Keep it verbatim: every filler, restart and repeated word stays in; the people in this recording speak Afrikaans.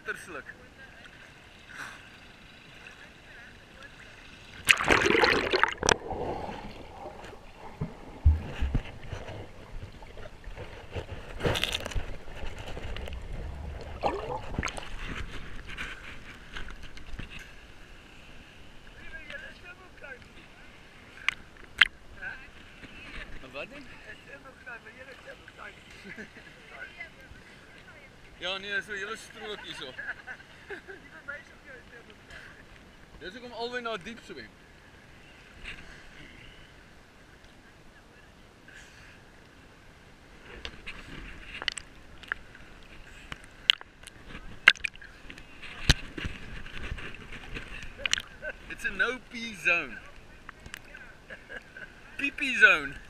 water sluk. Wat nie? Ja nee, so hele strook hierso. Dis hoekom albei na diep swem. It's a no pee zone. Pee pee zone.